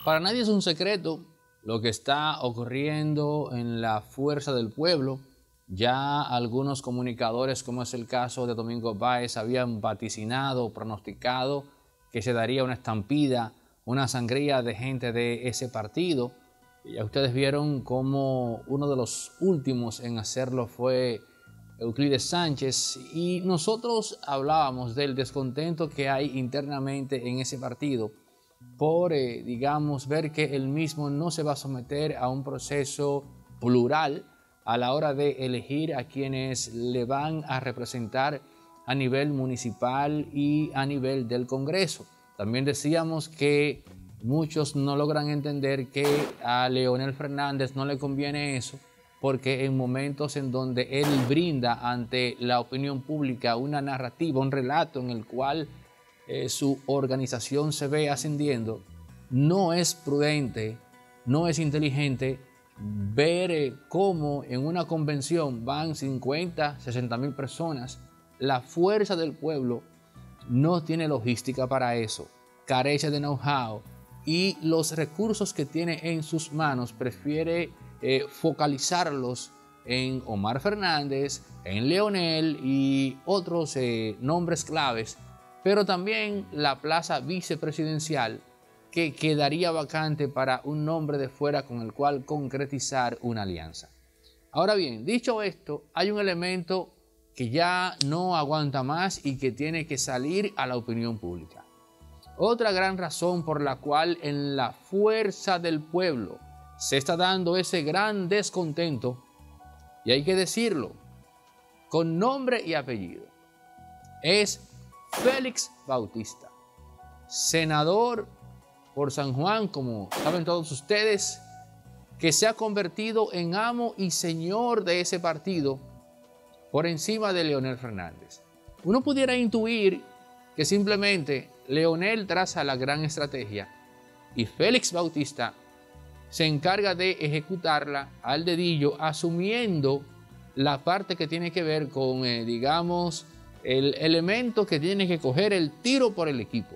Para nadie es un secreto lo que está ocurriendo en la Fuerza del Pueblo. Ya algunos comunicadores, como es el caso de Domingo Báez, habían vaticinado, pronosticado que se daría una estampida, una sangría de gente de ese partido. Y ya ustedes vieron cómo uno de los últimos en hacerlo fue Euclides Sánchez, y nosotros hablábamos del descontento que hay internamente en ese partido por, digamos, ver que el mismo no se va a someter a un proceso plural a la hora de elegir a quienes le van a representar a nivel municipal y a nivel del Congreso. También decíamos que muchos no logran entender que a Leonel Fernández no le conviene eso, porque en momentos en donde él brinda ante la opinión pública una narrativa, un relato en el cual su organización se ve ascendiendo, no es prudente, no es inteligente ver cómo en una convención van 50, 60 mil personas. La Fuerza del Pueblo no tiene logística para eso, carece de know-how, y los recursos que tiene en sus manos prefiere focalizarlos en Omar Fernández, en Leonel y otros nombres claves, pero también la plaza vicepresidencial, que quedaría vacante para un nombre de fuera con el cual concretizar una alianza. Ahora bien, dicho esto, hay un elemento que ya no aguanta más y que tiene que salir a la opinión pública. Otra gran razón por la cual en la Fuerza del Pueblo se está dando ese gran descontento, y hay que decirlo con nombre y apellido, es Félix Bautista, senador por San Juan, como saben todos ustedes, que se ha convertido en amo y señor de ese partido por encima de Leonel Fernández. Uno pudiera intuir que simplemente Leonel traza la gran estrategia y Félix Bautista se encarga de ejecutarla al dedillo, asumiendo la parte que tiene que ver con, digamos, el elemento que tiene que coger el tiro por el equipo.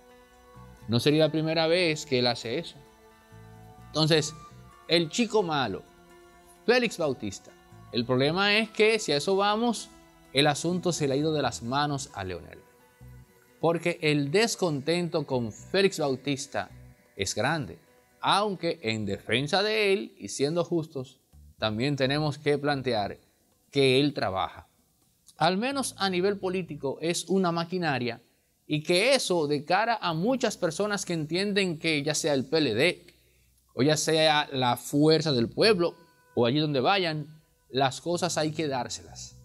No sería la primera vez que él hace eso. Entonces, el chico malo, Félix Bautista. El problema es que si a eso vamos, el asunto se le ha ido de las manos a Leonel. Porque el descontento con Félix Bautista es grande. Aunque en defensa de él, y siendo justos, también tenemos que plantear que él trabaja. Al menos a nivel político es una maquinaria, y que eso de cara a muchas personas que entienden que ya sea el PLD o ya sea la Fuerza del Pueblo o allí donde vayan, las cosas hay que dárselas.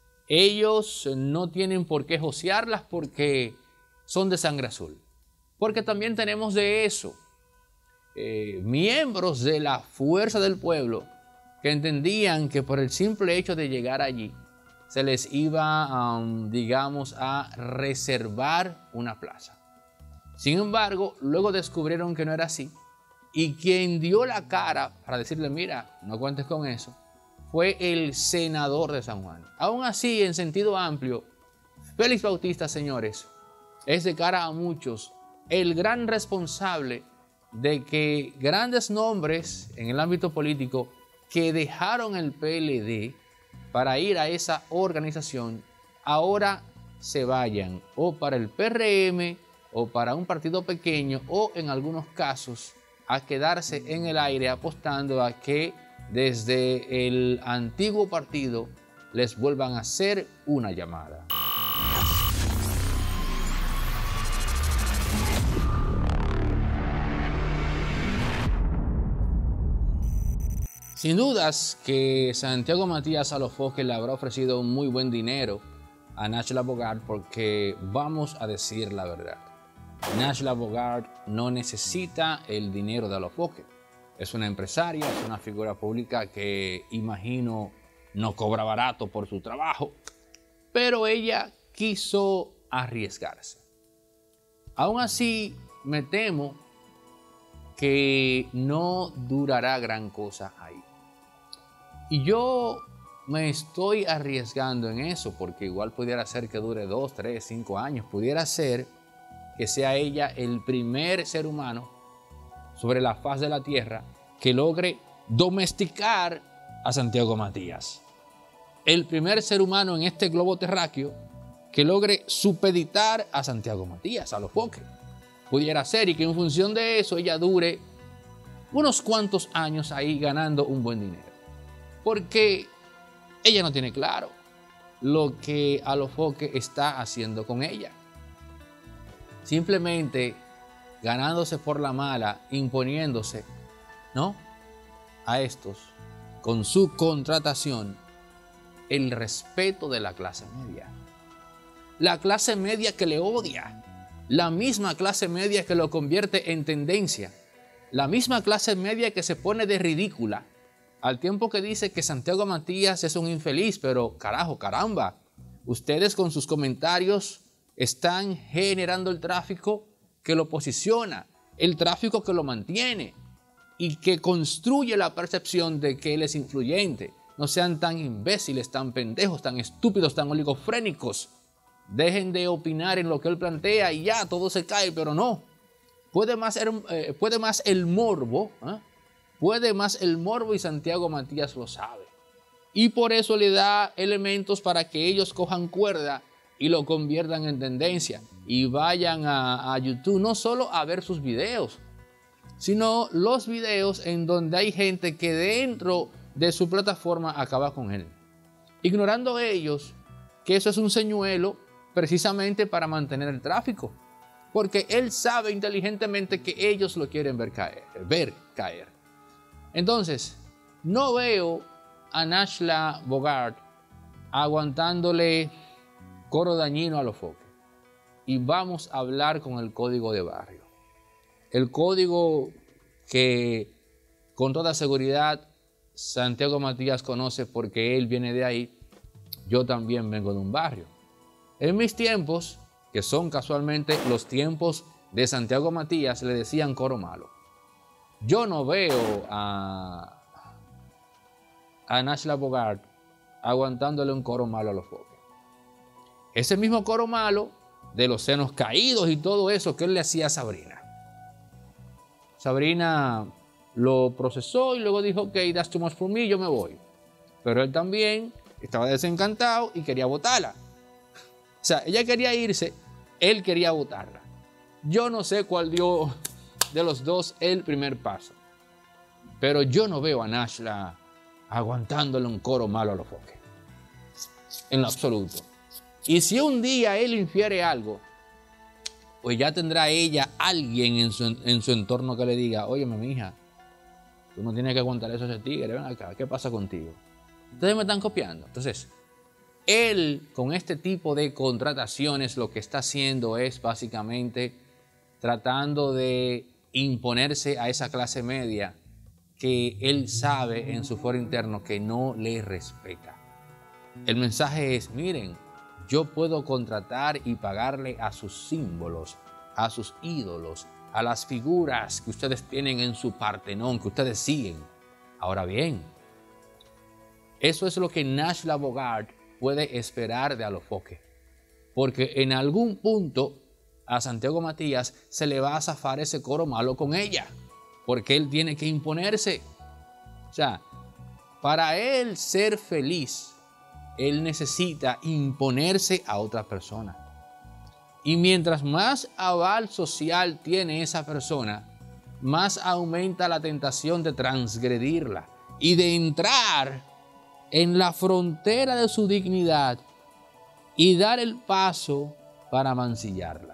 Ellos no tienen por qué josearlas porque son de sangre azul. Porque también tenemos de eso miembros de la Fuerza del Pueblo que entendían que por el simple hecho de llegar allí se les iba, digamos, a reservar una plaza. Sin embargo, luego descubrieron que no era así, y quien dio la cara para decirle, mira, no cuentes con eso, fue el senador de San Juan. Aún así, en sentido amplio, Félix Bautista, señores, es de cara a muchos el gran responsable de que grandes nombres en el ámbito político que dejaron el PLD para ir a esa organización, ahora se vayan o para el PRM o para un partido pequeño, o en algunos casos a quedarse en el aire apostando a que desde el antiguo partido les vuelvan a hacer una llamada. Sin dudas que Santiago Matías Alofoque le habrá ofrecido un muy buen dinero a Nájila Bogart, porque vamos a decir la verdad. Nájila Bogart no necesita el dinero de Alofoque. Es una empresaria, es una figura pública que imagino no cobra barato por su trabajo, pero ella quiso arriesgarse. Aún así, me temo que no durará gran cosa ahí. Y yo me estoy arriesgando en eso, porque igual pudiera ser que dure 2, 3, 5 años. Pudiera ser que sea ella el primer ser humano sobre la faz de la tierra que logre domesticar a Santiago Matías. El primer ser humano en este globo terráqueo que logre supeditar a Santiago Matías, a los Foque. Pudiera ser, y que en función de eso ella dure unos cuantos años ahí ganando un buen dinero. Porque ella no tiene claro lo que Alofoque está haciendo con ella. Simplemente ganándose por la mala, imponiéndose, ¿no?, a estos, con su contratación, el respeto de la clase media. La clase media que le odia, la misma clase media que lo convierte en tendencia, la misma clase media que se pone de ridícula, al tiempo que dice que Santiago Matías es un infeliz, pero carajo, caramba, ustedes con sus comentarios están generando el tráfico que lo posiciona, el tráfico que lo mantiene y que construye la percepción de que él es influyente. No sean tan imbéciles, tan pendejos, tan estúpidos, tan oligofrénicos. Dejen de opinar en lo que él plantea y ya todo se cae, pero no. Puede más el morbo, puede más el morbo, y Santiago Matías lo sabe. Y por eso le da elementos para que ellos cojan cuerda y lo conviertan en tendencia y vayan a YouTube no solo a ver sus videos, sino los videos en donde hay gente que dentro de su plataforma acaba con él, ignorando ellos que eso es un señuelo precisamente para mantener el tráfico, porque él sabe inteligentemente que ellos lo quieren ver caer. Entonces, no veo a Nashla Bogart aguantándole coro dañino a los Foque. Y vamos a hablar con el código de barrio. El código que con toda seguridad Santiago Matías conoce porque él viene de ahí. Yo también vengo de un barrio. En mis tiempos, que son casualmente los tiempos de Santiago Matías, le decían coro malo. Yo no veo a Nashla Bogart aguantándole un coro malo a los Foque. Ese mismo coro malo de los senos caídos y todo eso que él le hacía a Sabrina. Sabrina lo procesó y luego dijo, ok, that's too much for me, yo me voy. Pero él también estaba desencantado y quería botarla. O sea, ella quería irse, él quería botarla. Yo no sé cuál dio de los dos el primer paso. Pero yo no veo a Nashla aguantándole un coro malo a los Foque. En lo absoluto. Y si un día él infiere algo, pues ya tendrá ella alguien en su entorno que le diga, óyeme, mija, tú no tienes que aguantar eso a ese tigre, ven acá, ¿qué pasa contigo? Ustedes me están copiando. Entonces, él con este tipo de contrataciones lo que está haciendo es básicamente tratando de imponerse a esa clase media que él sabe en su foro interno que no le respeta. El mensaje es, miren, yo puedo contratar y pagarle a sus símbolos, a sus ídolos, a las figuras que ustedes tienen en su Partenón, que ustedes siguen. Ahora bien, eso es lo que Nashla Bogart puede esperar de Alofoque, porque en algún punto a Santiago Matías se le va a zafar ese coro malo con ella, porque él tiene que imponerse. O sea, para él ser feliz, él necesita imponerse a otra persona. Y mientras más aval social tiene esa persona, más aumenta la tentación de transgredirla y de entrar en la frontera de su dignidad y dar el paso para mancillarla.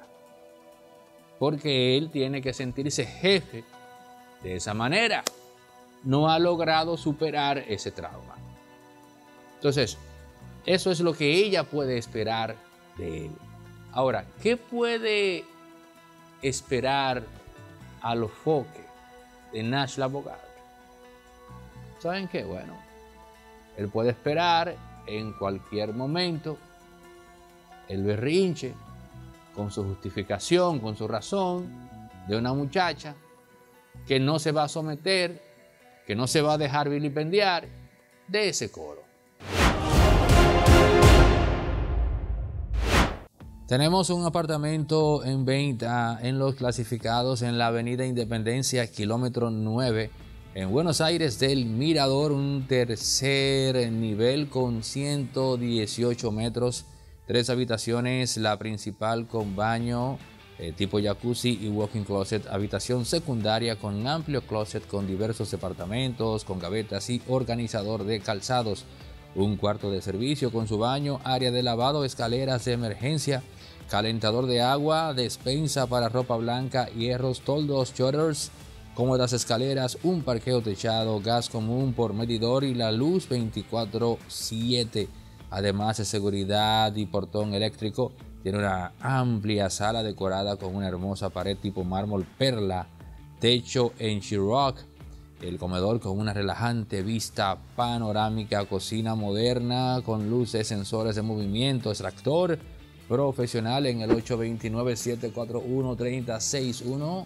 Porque él tiene que sentirse jefe de esa manera. No ha logrado superar ese trauma. Entonces, eso es lo que ella puede esperar de él. Ahora, ¿qué puede esperar Alofoque de Nashla Bogart? ¿Saben qué? Bueno, él puede esperar en cualquier momento el berrinche con su justificación, con su razón de una muchacha que no se va a someter, que no se va a dejar vilipendiar de ese coro. Tenemos un apartamento en venta en los clasificados en la avenida Independencia, kilómetro 9, en Buenos Aires del Mirador, un tercer nivel con 118 metros, 3 habitaciones, la principal con baño tipo jacuzzi y walk-in closet, habitación secundaria con amplio closet con diversos departamentos, con gavetas y organizador de calzados, un cuarto de servicio con su baño, área de lavado, escaleras de emergencia, calentador de agua, despensa para ropa blanca, hierros, toldos, shutters, cómodas escaleras, un parqueo techado, gas común por medidor y la luz 24/7, además de seguridad y portón eléctrico. Tiene una amplia sala decorada con una hermosa pared tipo mármol perla, techo en sheetrock, el comedor con una relajante vista panorámica, cocina moderna con luces, sensores de movimiento, extractor profesional en el 829-741-3061,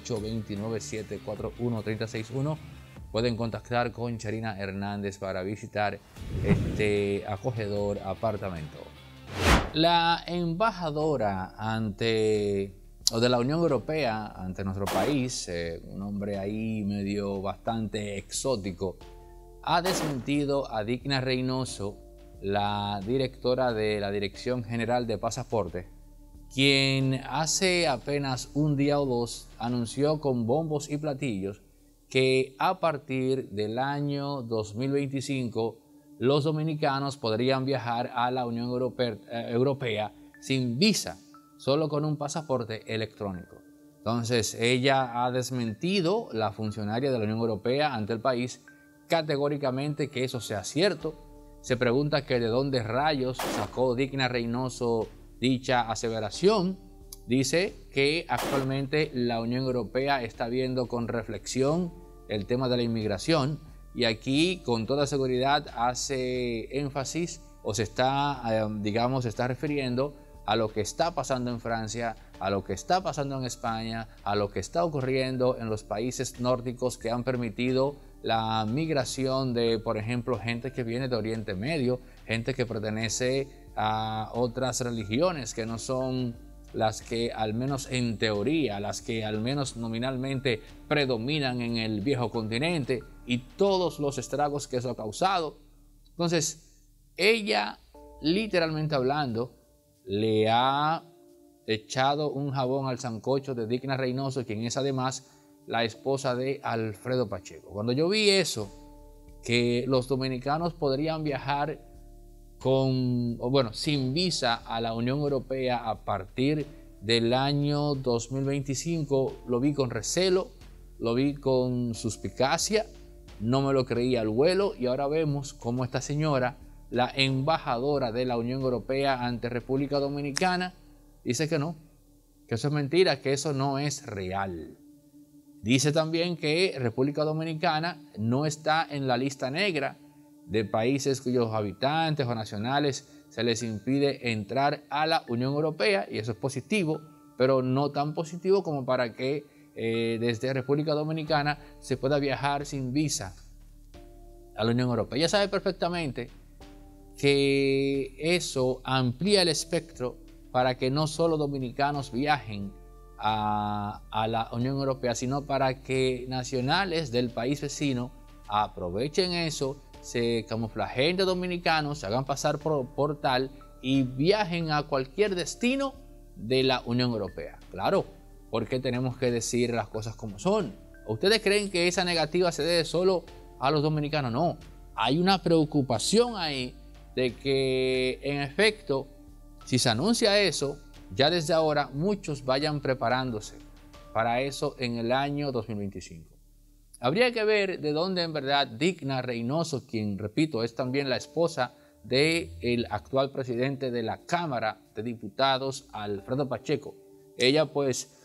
829-741-3061. Pueden contactar con Charina Hernández para visitar este acogedor apartamento. La embajadora de la Unión Europea ante nuestro país, un hombre ahí medio bastante exótico, ha desmentido a Digna Reynoso, la directora de la Dirección General de Pasaporte, quien hace apenas un día o dos anunció con bombos y platillos que a partir del año 2025 los dominicanos podrían viajar a la Unión Europea sin visa, solo con un pasaporte electrónico. Entonces, ella ha desmentido, la funcionaria de la Unión Europea ante el país, categóricamente que eso sea cierto. Se pregunta que de dónde rayos sacó Digna Reynoso dicha aseveración. Dice que actualmente la Unión Europea está viendo con reflexión el tema de la inmigración, y aquí con toda seguridad hace énfasis o se está, se está refiriendo a lo que está pasando en Francia, a lo que está pasando en España, a lo que está ocurriendo en los países nórdicos que han permitido la migración de, por ejemplo, gente que viene de Oriente Medio, gente que pertenece a otras religiones que no son las que, al menos en teoría, las que al menos nominalmente predominan en el viejo continente, y todos los estragos que eso ha causado. Entonces, ella, literalmente hablando, le ha echado un jabón al sancocho de Digna Reynoso, quien es además la esposa de Alfredo Pacheco. Cuando yo vi eso, que los dominicanos podrían viajar sin visa a la Unión Europea a partir del año 2025, lo vi con recelo, lo vi con suspicacia, no me lo creía al vuelo, y ahora vemos cómo esta señora, la embajadora de la Unión Europea ante República Dominicana, dice que no, que eso es mentira, que eso no es real. Dice también que República Dominicana no está en la lista negra de países cuyos habitantes o nacionales se les impide entrar a la Unión Europea, y eso es positivo, pero no tan positivo como para que desde República Dominicana se pueda viajar sin visa a la Unión Europea. Ella sabe perfectamente que eso amplía el espectro para que no solo dominicanos viajen a la Unión Europea, sino para que nacionales del país vecino aprovechen eso, se camuflajen de dominicanos, se hagan pasar por tal y viajen a cualquier destino de la Unión Europea. Claro, porque tenemos que decir las cosas como son. ¿Ustedes creen que esa negativa se debe solo a los dominicanos? No, hay una preocupación ahí de que, en efecto, si se anuncia eso, ya desde ahora muchos vayan preparándose para eso en el año 2025. Habría que ver de dónde en verdad Digna Reynoso, quien, repito, es también la esposa del actual presidente de la Cámara de Diputados, Alfredo Pacheco. Ella, pues,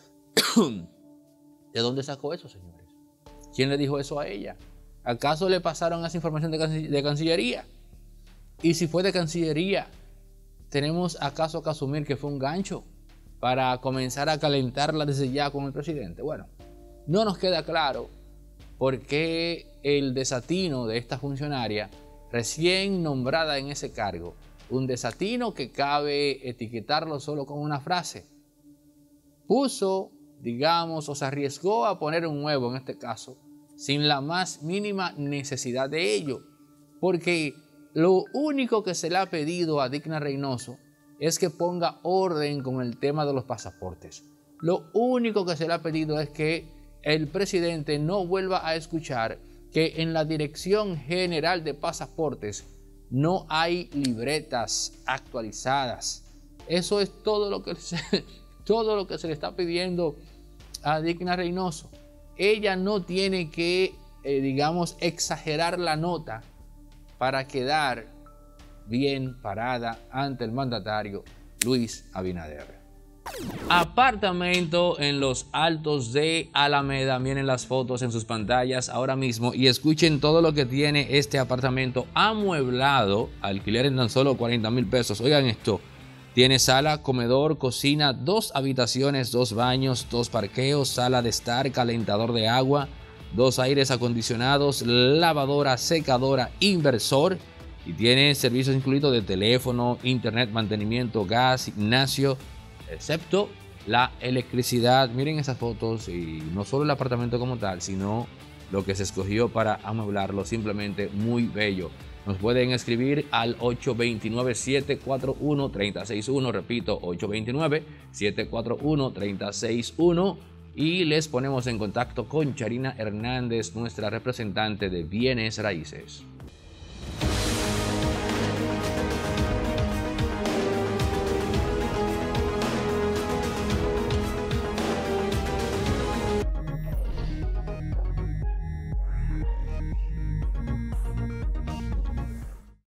¿de dónde sacó eso, señores? ¿Quién le dijo eso a ella? ¿Acaso le pasaron esa información de Cancillería? Y si fue de Cancillería, ¿tenemos acaso que asumir que fue un gancho para comenzar a calentarla desde ya con el presidente? Bueno, no nos queda claro por qué el desatino de esta funcionaria recién nombrada en ese cargo un desatino que cabe etiquetarlo solo con una frase. Puso, digamos, o se arriesgó a poner un huevo en este caso, sin la más mínima necesidad de ello, porque lo único que se le ha pedido a Digna Reynoso es que ponga orden con el tema de los pasaportes. Lo único que se le ha pedido es que el presidente no vuelva a escuchar que en la Dirección General de Pasaportes no hay libretas actualizadas. Eso es todo lo que se le está pidiendo a Digna Reynoso. Ella no tiene que, digamos, exagerar la nota para quedar bien parada ante el mandatario Luis Abinader. Apartamento en los Altos de Alameda. Miren las fotos en sus pantallas ahora mismo y escuchen todo lo que tiene este apartamento amueblado. Alquiler en tan solo 40,000 pesos. Oigan esto. Tiene sala, comedor, cocina, 2 habitaciones, 2 baños, 2 parqueos, sala de estar, calentador de agua, 2 aires acondicionados, lavadora, secadora, inversor. Y tiene servicios incluidos de teléfono, internet, mantenimiento, gas, gimnasio, excepto la electricidad. Miren esas fotos y no solo el apartamento como tal, sino lo que se escogió para amueblarlo, simplemente muy bello. Nos pueden escribir al 829-741-3061, repito, 829-741-3061 y les ponemos en contacto con Charina Hernández, nuestra representante de bienes raíces.